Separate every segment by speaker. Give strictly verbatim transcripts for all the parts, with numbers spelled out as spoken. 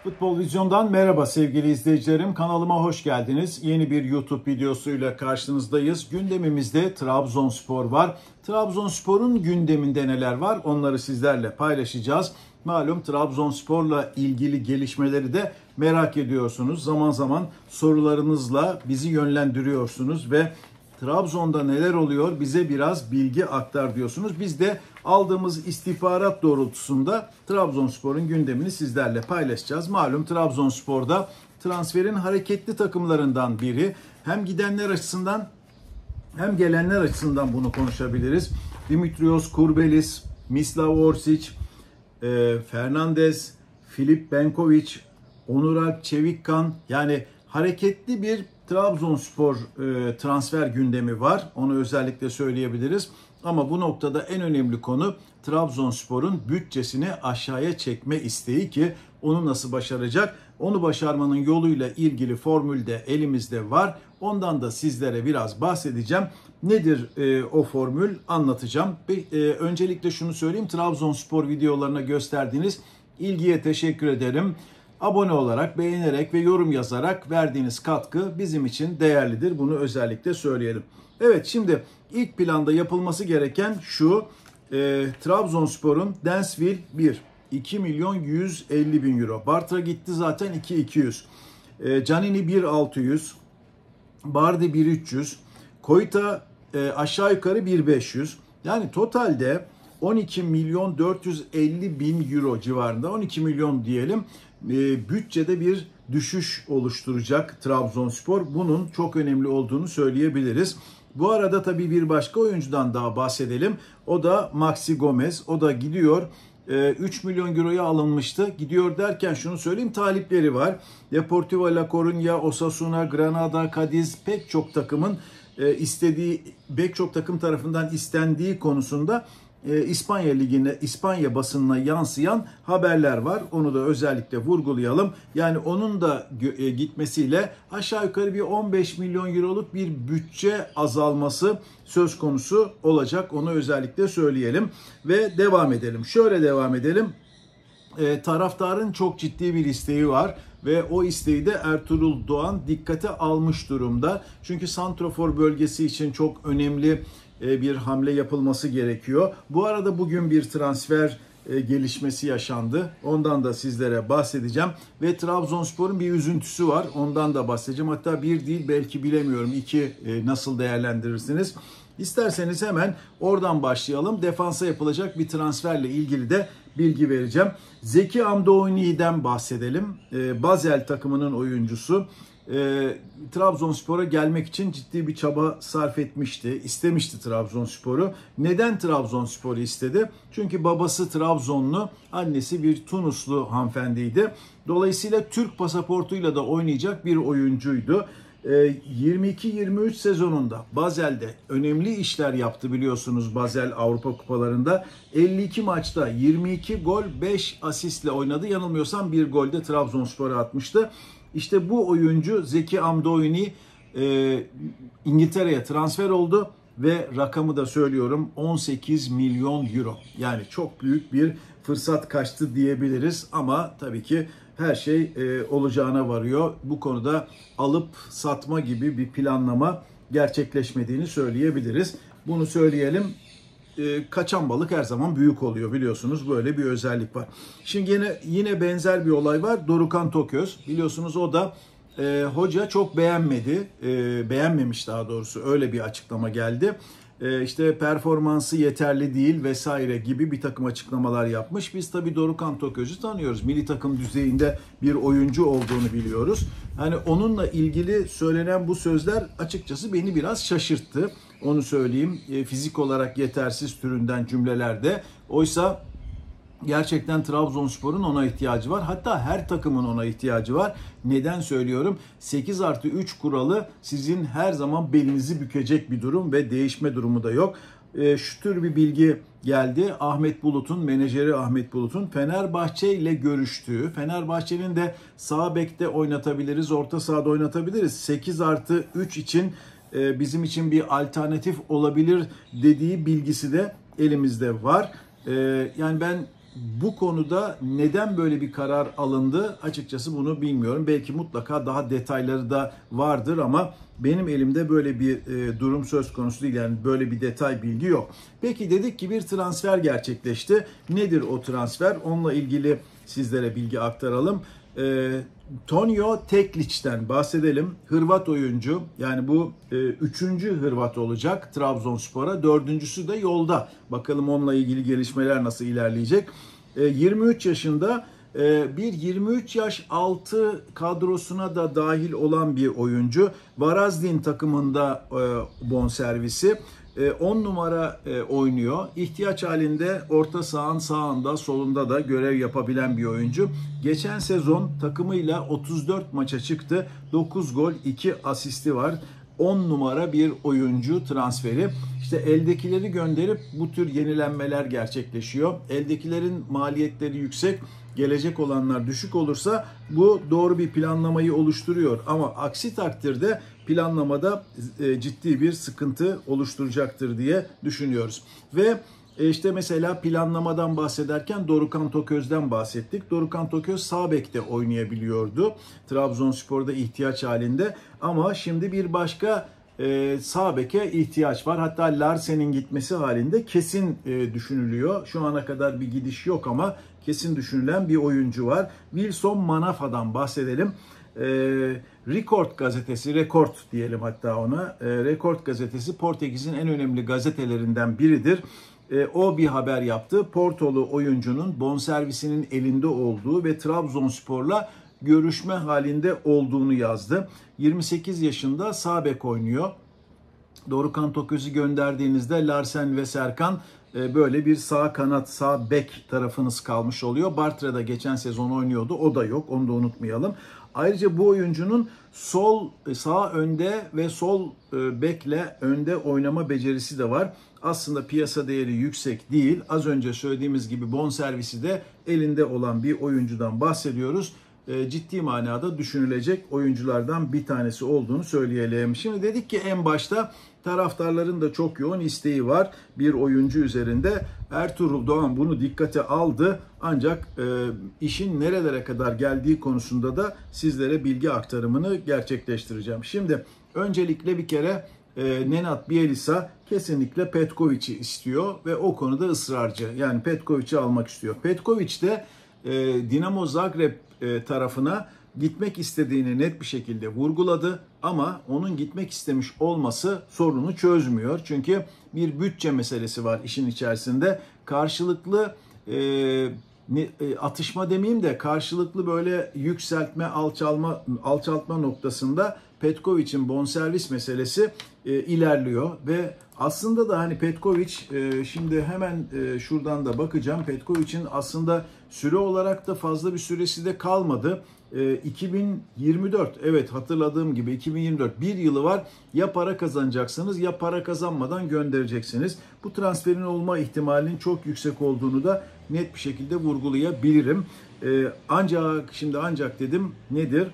Speaker 1: Futbol Vizyon'dan merhaba sevgili izleyicilerim. Kanalıma hoş geldiniz. Yeni bir YouTube videosuyla karşınızdayız. Gündemimizde Trabzonspor var. Trabzonspor'un gündeminde neler var? Onları sizlerle paylaşacağız. Malum Trabzonspor'la ilgili gelişmeleri de merak ediyorsunuz. Zaman zaman sorularınızla bizi yönlendiriyorsunuz ve Trabzon'da neler oluyor bize biraz bilgi aktar diyorsunuz. Biz de aldığımız istihbarat doğrultusunda Trabzonspor'un gündemini sizlerle paylaşacağız. Malum Trabzonspor'da transferin hareketli takımlarından biri. Hem gidenler açısından hem gelenler açısından bunu konuşabiliriz. Dimitrios Kurbelis, Mislav Orsic, e, Fernandez, Filip Benkovic, Onur Çevikkan, yani hareketli bir Trabzonspor e, transfer gündemi var. Onu özellikle söyleyebiliriz. Ama bu noktada en önemli konu Trabzonspor'un bütçesini aşağıya çekme isteği ki onu nasıl başaracak? Onu başarmanın yoluyla ilgili formül de elimizde var. Ondan da sizlere biraz bahsedeceğim. Nedir e, o formül anlatacağım. E, öncelikle şunu söyleyeyim. Trabzonspor videolarına gösterdiğiniz ilgiye teşekkür ederim. Abone olarak, beğenerek ve yorum yazarak verdiğiniz katkı bizim için değerlidir. Bunu özellikle söyleyelim. Evet, şimdi ilk planda yapılması gereken şu. E, Trabzonspor'un Densville bir. iki milyon yüz elli bin euro. Bartra gitti zaten iki milyon iki yüz. E, Canini bir milyon altı yüz. Bardi bir milyon üç yüz. Koyta e, aşağı yukarı bir milyon beş yüz. Yani totalde on iki milyon dört yüz elli bin euro civarında, on iki milyon diyelim, e, bütçede bir düşüş oluşturacak Trabzonspor. Bunun çok önemli olduğunu söyleyebiliriz. Bu arada tabii bir başka oyuncudan daha bahsedelim. O da Maxi Gomez. O da gidiyor. E, üç milyon euroya alınmıştı. Gidiyor derken şunu söyleyeyim, talipleri var. Deportivo La Coruña, Osasuna, Granada, Cadiz, pek çok takımın e, istediği, pek çok takım tarafından istendiği konusunda İspanya Ligi'ne, İspanya basınına yansıyan haberler var. Onu da özellikle vurgulayalım. Yani onun da gitmesiyle aşağı yukarı bir on beş milyon euroluk bir bütçe azalması söz konusu olacak. Onu özellikle söyleyelim ve devam edelim. Şöyle devam edelim. E, taraftarın çok ciddi bir isteği var ve o isteği de Ertuğrul Doğan dikkate almış durumda. Çünkü santrafor bölgesi için çok önemli bir hamle yapılması gerekiyor. Bu arada bugün bir transfer gelişmesi yaşandı. Ondan da sizlere bahsedeceğim. Ve Trabzonspor'un bir üzüntüsü var. Ondan da bahsedeceğim. Hatta bir değil, belki bilemiyorum, iki nasıl değerlendirirsiniz? İsterseniz hemen oradan başlayalım. Defansa yapılacak bir transferle ilgili de bilgi vereceğim. Zeki Amdouni'den bahsedelim. Basel takımının oyuncusu. E, Trabzonspor'a gelmek için ciddi bir çaba sarf etmişti, istemişti Trabzonspor'u. Neden Trabzonspor'u istedi? Çünkü babası Trabzonlu, annesi bir Tunuslu hanımefendiydi. Dolayısıyla Türk pasaportuyla da oynayacak bir oyuncuydu. E, yirmi iki yirmi üç sezonunda Basel'de önemli işler yaptı, biliyorsunuz, Basel Avrupa Kupalarında. elli iki maçta yirmi iki gol, beş asistle oynadı. Yanılmıyorsam bir gol de Trabzonspor'a atmıştı. İşte bu oyuncu Zeki Amdouni e, İngiltere'ye transfer oldu ve rakamı da söylüyorum, on sekiz milyon euro. Yani çok büyük bir fırsat kaçtı diyebiliriz ama tabii ki her şey e, olacağına varıyor. Bu konuda alıp satma gibi bir planlama gerçekleşmediğini söyleyebiliriz. Bunu söyleyelim. Kaçan balık her zaman büyük oluyor, biliyorsunuz, böyle bir özellik var. Şimdi yine yine benzer bir olay var. Dorukhan Toköz, biliyorsunuz, o da e, hoca çok beğenmedi, e, beğenmemiş daha doğrusu, öyle bir açıklama geldi. E, işte performansı yeterli değil vesaire gibi bir takım açıklamalar yapmış. Biz tabii Dorukhan Toköz'ü tanıyoruz. Milli takım düzeyinde bir oyuncu olduğunu biliyoruz. Yani onunla ilgili söylenen bu sözler açıkçası beni biraz şaşırttı. Onu söyleyeyim. E, fizik olarak yetersiz türünden cümlelerde. Oysa gerçekten Trabzonspor'un ona ihtiyacı var. Hatta her takımın ona ihtiyacı var. Neden söylüyorum? sekiz artı üç kuralı sizin her zaman belinizi bükecek bir durum ve değişme durumu da yok. E, şu tür bir bilgi geldi. Ahmet Bulut'un, menajeri Ahmet Bulut'un Fenerbahçe ile görüştüğü, Fenerbahçe'nin de sağ bekte oynatabiliriz, orta sahada oynatabiliriz, sekiz artı üç için e, bizim için bir alternatif olabilir dediği bilgisi de elimizde var. E, yani ben bu konuda neden böyle bir karar alındı açıkçası bunu bilmiyorum. Belki mutlaka daha detayları da vardır ama benim elimde böyle bir e, durum söz konusu değil. Yani böyle bir detay bilgi yok. Peki dedik ki bir transfer gerçekleşti. Nedir o transfer? Onunla ilgili sizlere bilgi aktaralım. E, Tonio Teklic'ten bahsedelim. Hırvat oyuncu, yani bu e, üçüncü Hırvat olacak Trabzonspor'a. Dördüncüsü de yolda. Bakalım onunla ilgili gelişmeler nasıl ilerleyecek. E, yirmi üç yaşında, e, bir yirmi üç yaş altı kadrosuna da dahil olan bir oyuncu. Varazdin takımında e, bonservisi. on numara oynuyor. İhtiyaç halinde orta sahanın sağında, solunda da görev yapabilen bir oyuncu. Geçen sezon takımıyla otuz dört maça çıktı. dokuz gol, iki asisti var. on numara bir oyuncu transferi. İşte eldekileri gönderip bu tür yenilenmeler gerçekleşiyor. Eldekilerin maliyetleri yüksek, gelecek olanlar düşük olursa bu doğru bir planlamayı oluşturuyor. Ama aksi takdirde planlamada ciddi bir sıkıntı oluşturacaktır diye düşünüyoruz. Ve işte mesela planlamadan bahsederken Dorukhan Toköz'den bahsettik. Dorukhan Toköz sağ bekte oynayabiliyordu Trabzonspor'da ihtiyaç halinde. Ama şimdi bir başka e, sağ beke ihtiyaç var. Hatta Larsen'in gitmesi halinde kesin e, düşünülüyor. Şu ana kadar bir gidiş yok ama kesin düşünülen bir oyuncu var. Wilson Manafa'dan bahsedelim. E, Record gazetesi, Record diyelim hatta ona. E, Record gazetesi Portekiz'in en önemli gazetelerinden biridir. E, o bir haber yaptı. Portolu oyuncunun bonservisinin elinde olduğu ve Trabzonspor'la görüşme halinde olduğunu yazdı. yirmi sekiz yaşında sağ bek oynuyor. Dorukhan Toköz'ü gönderdiğinizde Larsen ve Serkan e, böyle bir sağ kanat, sağ bek tarafınız kalmış oluyor. Bartra da geçen sezon oynuyordu. O da yok. Onu da unutmayalım. Ayrıca bu oyuncunun sol, sağ önde ve sol bekle önde oynama becerisi de var. Aslında piyasa değeri yüksek değil. Az önce söylediğimiz gibi bonservisi de elinde olan bir oyuncudan bahsediyoruz. Ciddi manada düşünülecek oyunculardan bir tanesi olduğunu söyleyelim. Şimdi dedik ki en başta taraftarların da çok yoğun isteği var bir oyuncu üzerinde. Ertuğrul Doğan bunu dikkate aldı. Ancak e, işin nerelere kadar geldiği konusunda da sizlere bilgi aktarımını gerçekleştireceğim. Şimdi öncelikle bir kere e, Nenad Bielsa kesinlikle Petkovic'i istiyor ve o konuda ısrarcı. Yani Petkovic'i almak istiyor. Petkovic de e, Dinamo Zagreb e, tarafına gitmek istediğini net bir şekilde vurguladı ama onun gitmek istemiş olması sorunu çözmüyor. Çünkü bir bütçe meselesi var işin içerisinde. Karşılıklı e, ne, e, atışma demeyeyim de karşılıklı böyle yükseltme, alçalma, alçaltma noktasında Petkovic'in bonservis meselesi e, ilerliyor ve aslında da hani Petkovic e, şimdi hemen e, şuradan da bakacağım. Petkovic'in aslında süre olarak da fazla bir süresi de kalmadı. E, iki bin yirmi dört, evet hatırladığım gibi iki bin yirmi dört bir yılı var. Ya para kazanacaksınız ya para kazanmadan göndereceksiniz. Bu transferin olma ihtimalinin çok yüksek olduğunu da net bir şekilde vurgulayabilirim. E, ancak şimdi ancak dedim nedir?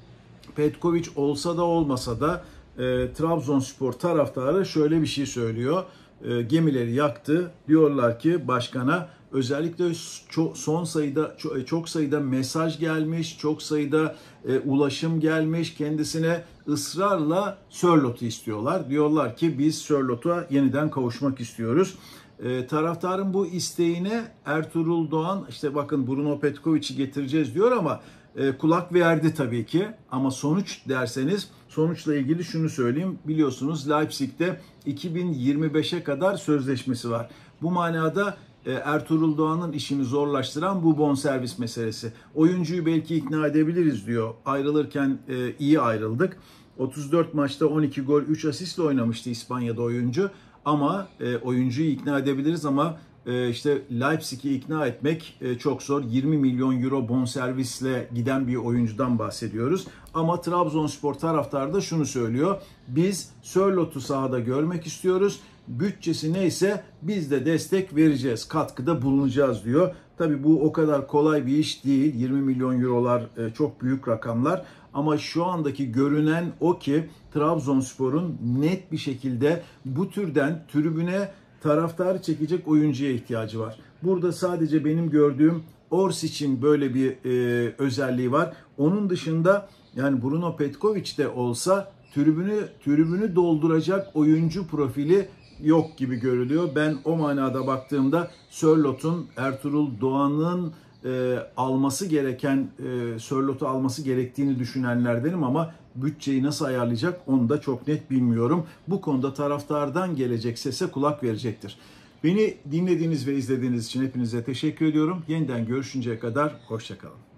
Speaker 1: Petkovic olsa da olmasa da e, Trabzonspor taraftarı şöyle bir şey söylüyor. E, gemileri yaktı. Diyorlar ki başkana özellikle çok, son sayıda çok, çok sayıda mesaj gelmiş, çok sayıda e, ulaşım gelmiş. Kendisine ısrarla Sörlot'u istiyorlar. Diyorlar ki biz Sörlot'a yeniden kavuşmak istiyoruz. E, taraftarın bu isteğine Ertuğrul Doğan işte bakın Bruno Petkovic'i getireceğiz diyor ama e, kulak verdi tabii ki. Ama sonuç derseniz sonuçla ilgili şunu söyleyeyim. Biliyorsunuz Leipzig'te iki bin yirmi beşe kadar sözleşmesi var. Bu manada e, Ertuğrul Doğan'ın işini zorlaştıran bu bonservis meselesi. Oyuncuyu belki ikna edebiliriz diyor. Ayrılırken e, iyi ayrıldık. otuz dört maçta on iki gol, üç asistle oynamıştı İspanya'da oyuncu. Ama e, oyuncuyu ikna edebiliriz ama e, işte Leipzig'i ikna etmek e, çok zor. yirmi milyon euro bonservisle giden bir oyuncudan bahsediyoruz. Ama Trabzonspor taraftarı da şunu söylüyor. Biz Sörlot'u sahada görmek istiyoruz. Bütçesi neyse biz de destek vereceğiz, katkıda bulunacağız diyor. Tabii bu o kadar kolay bir iş değil. yirmi milyon eurolar e, çok büyük rakamlar. Ama şu andaki görünen o ki Trabzonspor'un net bir şekilde bu türden tribüne taraftarı çekecek oyuncuya ihtiyacı var. Burada sadece benim gördüğüm Orsic'in böyle bir e, özelliği var. Onun dışında yani Bruno Petkovic de olsa tribünü tribünü dolduracak oyuncu profili yok gibi görülüyor. Ben o manada baktığımda Sörlot'un, Ertuğrul Doğan'ın e, alması gereken e, Sörlot'u alması gerektiğini düşünenlerdenim ama bütçeyi nasıl ayarlayacak onu da çok net bilmiyorum. Bu konuda taraftardan gelecek sese kulak verecektir. Beni dinlediğiniz ve izlediğiniz için hepinize teşekkür ediyorum. Yeniden görüşünceye kadar hoşça kalın.